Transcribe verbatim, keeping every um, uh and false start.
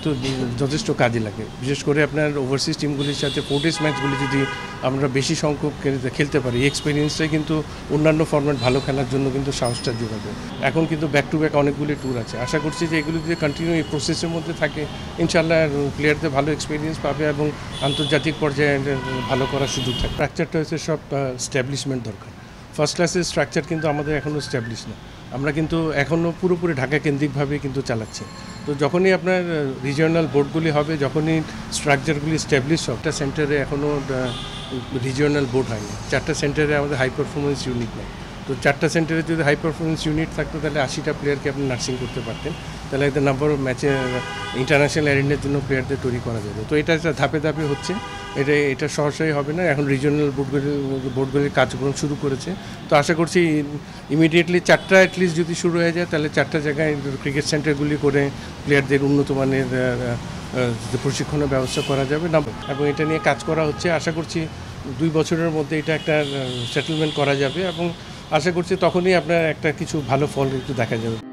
কিন্তু যথেষ্ট কাজে লাগে। বিশেষ করে আপনার ওভারসিজ টিমগুলির সাথে ফোর ডেজ ম্যাচগুলি যদি আমরা বেশি সংখ্যক খেলতে পারি, এই এক্সপিরিয়েন্সটাই কিন্তু অন্যান্য ফরম্যাট ভালো খেলার জন্য কিন্তু সাহসটা যোগাবে। এখন কিন্তু ব্যাক টু ব্যাক অনেকগুলি ট্যুর আছে, আশা করছি যে এগুলি যদি কন্টিনিউ এই প্রসেসের মধ্যে থাকে ইনশাআল্লাহ প্লেয়ারদের ভালো এক্সপিরিয়েন্স পাবে এবং আন্তর্জাতিক পর্যায়ে ভালো করার সুযোগ থাকে। স্ট্রাকচারটা হচ্ছে সব স্ট্যাবলিশমেন্ট দরকার। ফার্স্ট ক্লাসের স্ট্রাকচার কিন্তু আমাদের এখনও স্ট্যাবলিশ না, আমরা কিন্তু এখনও পুরোপুরি ঢাকা কেন্দ্রিকভাবে কিন্তু চালাচ্ছি। তো যখনই আপনার রিজিওনাল বোর্ডগুলি হবে, যখনই স্ট্রাকচারগুলি স্ট্যাবলিশ হবে, একটা সেন্টারে এখনও রিজিওনাল বোর্ড হয়নি, চারটা সেন্টারে আমাদের হাই পারফরমেন্স ইউনিট নেই। তো চারটা সেন্টারে যদি হাই পারফরমেন্স ইউনিট থাকতো তাহলে আশিটা প্লেয়ারকে আপনি নার্সিং করতে পারতেন, তাহলে একটা নাম্বার অফ ম্যাচে ইন্টারন্যাশনাল অ্যারেনার জন্য প্লেয়ারদের তৈরি করা যাবে। তো এটা ধাপে ধাপে হচ্ছে, এটা এটা সহসাই হবে না। এখন রিজিওনাল বোর্ডগুলি বোর্ডগুলির কার্যক্রম শুরু করেছে, তো আশা করছি ইমিডিয়েটলি চারটা অ্যাটলিস্ট যদি শুরু হয়ে যায় তাহলে চারটা জায়গায় ক্রিকেট সেন্টারগুলি করে প্লেয়ারদের উন্নত মানের প্রশিক্ষণের ব্যবস্থা করা যাবে না, এবং এটা নিয়ে কাজ করা হচ্ছে। আশা করছি দুই বছরের মধ্যে এটা একটা সেটেলমেন্ট করা যাবে এবং আশা করছি তখনই আপনার একটা কিছু ভালো ফল একটু দেখা যাবে।